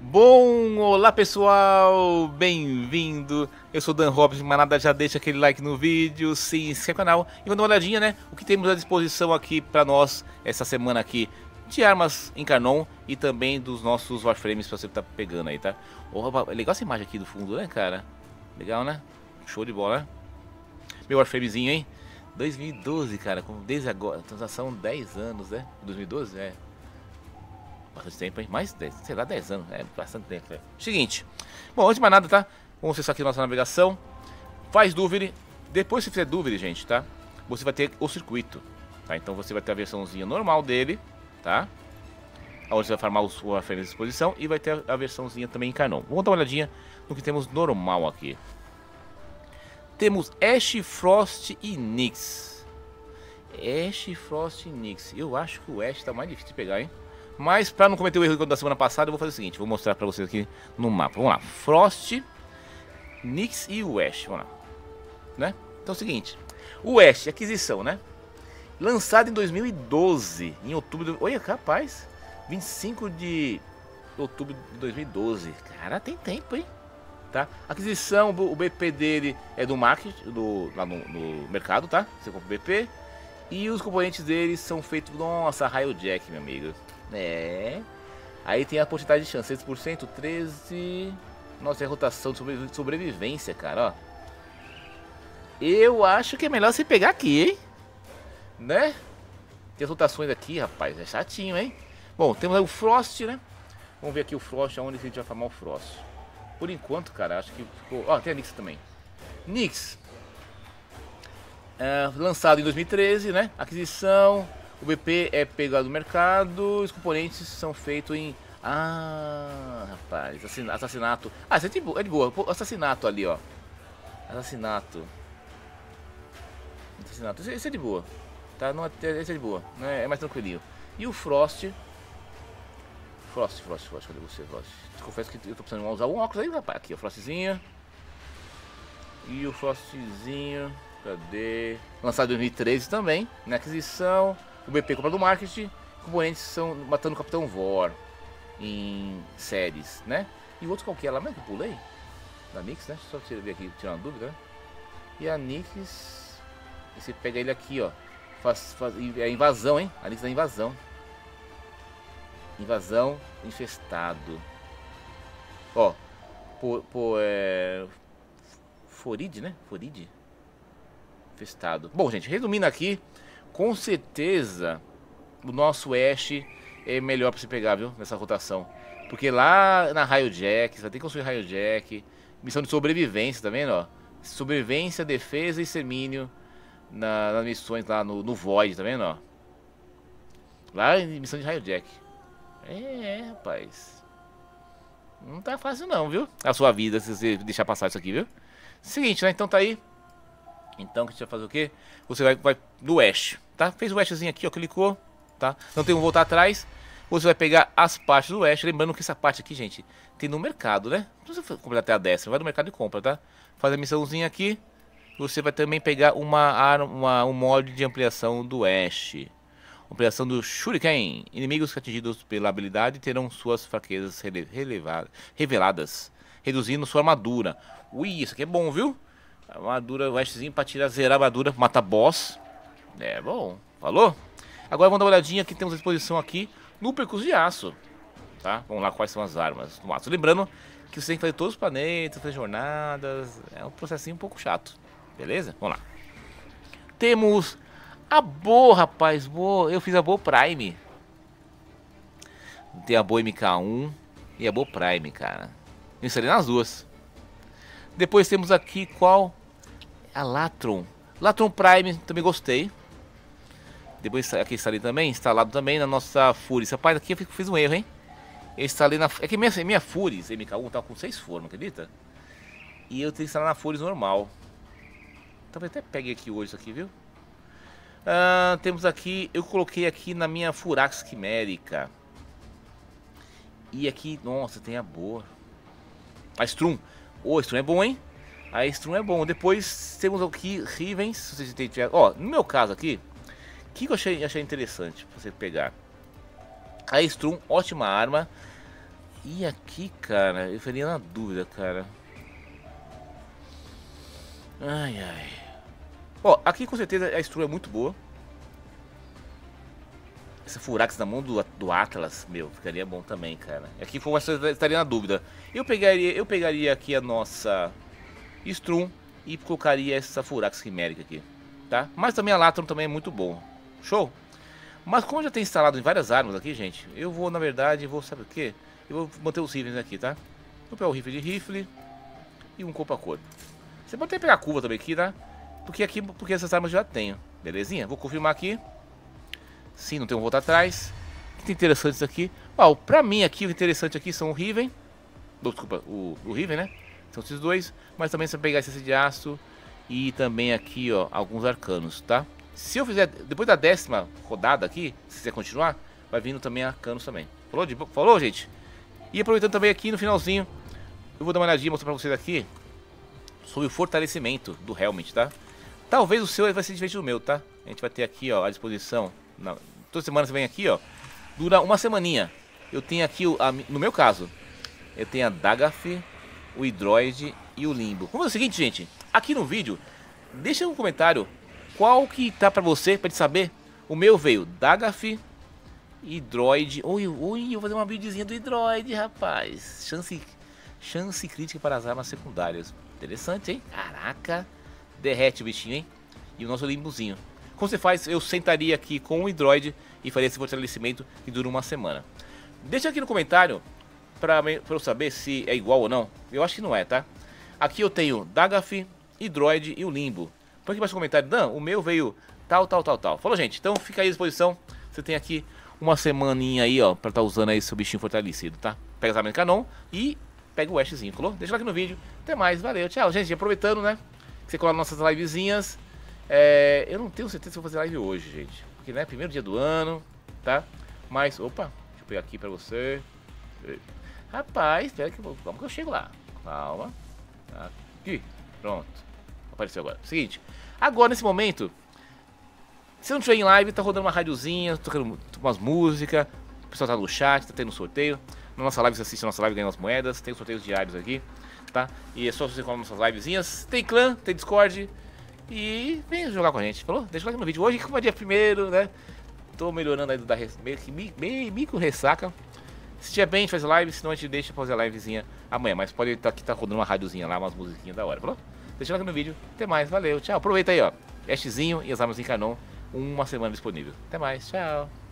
Bom, olá pessoal, bem-vindo. Eu sou Dan Robson, manada, já deixa aquele like no vídeo, se inscreve no canal e vamos dar uma olhadinha, né? O que temos à disposição aqui pra nós essa semana aqui de armas em Carnon e também dos nossos Warframes pra você tá pegando aí, tá? Oh, legal essa imagem aqui do fundo, né, cara? Legal, né? Show de bola, né? Meu Warframezinho, hein? 2012, cara, desde agora, transação 10 anos, né? 2012, é. Bastante tempo, hein? Mais 10, sei lá, 10 anos. É bastante tempo, velho. Seguinte. Bom, antes de mais nada, tá? Vamos acessar aqui a nossa navegação. Faz dúvida. Depois que você fizer dúvida, gente, tá? Você vai ter o circuito, tá? Então você vai ter a versãozinha normal dele, tá? Onde você vai farmar os Warframes de exposição. E vai ter a versãozinha também em Carnon. Vamos dar uma olhadinha no que temos normal aqui. Temos Ash, Frost e Nyx. Ash, Frost e Nyx. Eu acho que o Ash tá mais difícil de pegar, hein? Mas para não cometer o erro da semana passada, eu vou fazer o seguinte, vou mostrar para vocês aqui no mapa. Vamos lá, Frost, Nyx e o Ash, vamos lá, né? Então é o seguinte, o Ash, aquisição, né? Lançado em 2012, em outubro, olha, capaz, 25 de outubro de 2012, cara, tem tempo, hein? Tá? Aquisição, o BP dele é do market, lá no mercado, tá? Você compra o BP. E os componentes deles são feitos, nossa, raio jack, meu amigo. É. Aí tem a porcentagem de chance, 6%, 13%. Nossa, é rotação de sobrevivência, cara, ó. Eu acho que é melhor você pegar aqui, hein? Né? Tem as rotações aqui, rapaz, é chatinho, hein? Bom, temos aí o Frost, né? Vamos ver aqui o Frost, aonde a gente vai farmar o Frost. Por enquanto, cara, acho que ficou... Ó, tem a Nyx também. Nyx. Lançado em 2013, né? Aquisição... O BP é pegado do mercado, os componentes são feitos em... Ah, rapaz, assassinato. Ah, isso é de boa, pô, assassinato ali, ó. Assassinato. Esse é de boa. Tá, não, esse é de boa, né? É mais tranquilinho. E o Frost... Frost, cadê você, Frost? Confesso que eu tô precisando usar um óculos aí, rapaz. Aqui, o Frostzinho. E o Frostzinho... Cadê? Lançado em 2013 também, na aquisição... O BP compra do marketing, componentes são matando o Capitão Vor em séries, né? E o outro qual que é lá mesmo que eu pulei? Da Nyx, né? Só pra ver aqui, tirar uma dúvida, né? E a Nyx, você pega ele aqui, ó. É invasão, hein? A Nyx da invasão. Invasão infestado. Ó, Forid, né? Forid. Infestado. Bom, gente, resumindo aqui. Com certeza o nosso Ash é melhor para você pegar, viu? Nessa rotação. Porque lá na Raio Jack, você vai ter que construir Raio Jack. Missão de sobrevivência, tá vendo? Ó? Sobrevivência, defesa e extermínio nas missões lá no Void, tá vendo? Ó? Lá em missão de Raio Jack. Rapaz. Não tá fácil não, viu? A sua vida, se você deixar passar isso aqui, viu? Seguinte, né? Então tá aí. Então, que a gente vai fazer o quê? Você vai no Ash, tá? Fez o Ashzinho aqui, ó, clicou, tá? Não tem um voltar atrás. Você vai pegar as partes do Ash. Lembrando que essa parte aqui, gente, tem no mercado, né? Não precisa comprar até a 10, vai no mercado e compra, tá? Faz a missãozinha aqui. Você vai também pegar um mod de ampliação do Ash. Ampliação do Shuriken. Inimigos atingidos pela habilidade terão suas fraquezas reveladas, reduzindo sua armadura. Ui, isso aqui é bom, viu? Armadura, o Ashzinho pra tirar, zerar a armadura, mata boss. É bom, falou? Agora vamos dar uma olhadinha que temos à disposição aqui no percurso de aço. Tá? Vamos lá, quais são as armas no aço. Lembrando que você tem que fazer todos os planetas, fazer jornadas. É um processinho um pouco chato. Beleza? Vamos lá. Temos a boa, rapaz. Boa. Eu fiz a boa Prime. Tem a boa MK1 e a boa Prime, cara. Eu instalei nas duas. Depois temos aqui qual? A Latron. Latron Prime, também gostei. Depois aqui instalei também, instalado também na nossa Furies. Rapaz, aqui eu fiz um erro, hein? Eu instalei na... É que minha Furies MK1 tava com 6 fornos, acredita? E eu tenho que instalar na Furies normal. Talvez até pegue aqui hoje isso aqui, viu? Temos aqui... Eu coloquei aqui na minha Furax Quimérica. E aqui... Nossa, tem a boa. A Strum. O Strum é bom, hein? A Strum é bom. Depois temos aqui Rivens. Se vocês tiver... Ó, no meu caso aqui, o que eu achei interessante pra você pegar? A Strum, ótima arma. E aqui, cara, eu ficaria na dúvida, cara. Ai, ai. Ó, aqui com certeza a estrutura é muito boa. Essa Furax na mão do Atlas, meu, ficaria bom também, cara. Aqui foi uma coisa, estaria na dúvida. Eu pegaria aqui a nossa Strum e colocaria essa Furax Quimérica aqui, tá? Mas também a Latron também é muito bom. Show? Mas como já tem instalado em várias armas aqui, gente, eu vou, na verdade, sabe o quê? Eu vou manter os rifles aqui, tá? Vou pegar o rifle de rifle e um corpo a corpo. Você pode até pegar a curva também aqui, tá? Porque essas armas eu já tenho, belezinha? Vou confirmar aqui. Sim, não tem um volta atrás. O que tem interessante isso aqui? Ó, pra mim aqui, o interessante aqui são o Riven. Desculpa, o Riven, né? São esses dois. Mas também você vai pegar esse de aço. E também aqui, ó, alguns arcanos, tá? Se eu fizer, depois da 10ª rodada aqui, se quiser continuar, vai vindo também arcanos também. Falou, gente? E aproveitando também aqui no finalzinho, eu vou dar uma olhadinha e mostrar pra vocês aqui sobre o fortalecimento do Helmet, tá? Talvez o seu vai ser diferente do meu, tá? A gente vai ter aqui, ó, à disposição. Toda semana você vem aqui, ó. Dura uma semaninha. Eu tenho aqui, no meu caso, eu tenho a Dagaf, o Hydroid e o Limbo. Vamos fazer o seguinte, gente. Aqui no vídeo, deixa um comentário qual que tá pra você, pra gente saber. O meu veio Dagaf, Hydroid. Oi, eu vou fazer uma buildzinha do Hydroid, rapaz. Chance crítica para as armas secundárias. Interessante, hein? Caraca. Derrete o bichinho, hein? E o nosso Limbozinho. Como você faz? Eu sentaria aqui com o Hydroid e faria esse fortalecimento que dura uma semana. Deixa aqui no comentário pra eu saber se é igual ou não. Eu acho que não é, tá? Aqui eu tenho Dagaf, Hydroid e o Limbo. Põe aqui embaixo no comentário, Dan, o meu veio tal. Falou, gente? Então fica aí à disposição. Você tem aqui uma semaninha aí, ó, pra estar usando aí seu bichinho fortalecido, tá? Pega as armas de canon e pega o Ashzinho, falou? Deixa lá aqui no vídeo. Até mais, valeu, tchau. Gente, aproveitando, né? Você cola nossas livezinhas. Eu não tenho certeza se vou fazer live hoje, gente. Porque, né, primeiro dia do ano, tá? Mas, opa, deixa eu pegar aqui pra você. Rapaz, espera que calma que eu chego lá. Calma. Aqui, pronto. Apareceu agora. Seguinte, agora nesse momento, se não tiver em live, tá rodando uma radiozinha, tocando umas músicas, o pessoal tá no chat, tá tendo sorteio. Na nossa live você assiste a nossa live, ganha umas moedas, tem os sorteios diários aqui, tá? E é só você colar nossas livezinhas. Tem clã, tem Discord. E vem jogar com a gente, falou? Deixa o like no vídeo. Hoje, como é dia primeiro, né? Tô melhorando aí da micro ressaca. Se tiver bem, a gente faz live, senão a gente deixa fazer a livezinha amanhã. Mas pode estar aqui, tá rodando uma radiozinha lá, umas musiquinhas da hora, falou? Deixa o like no vídeo. Até mais, valeu, tchau. Aproveita aí, ó. Ashzinho e as armas em canon. Uma semana disponível. Até mais, tchau.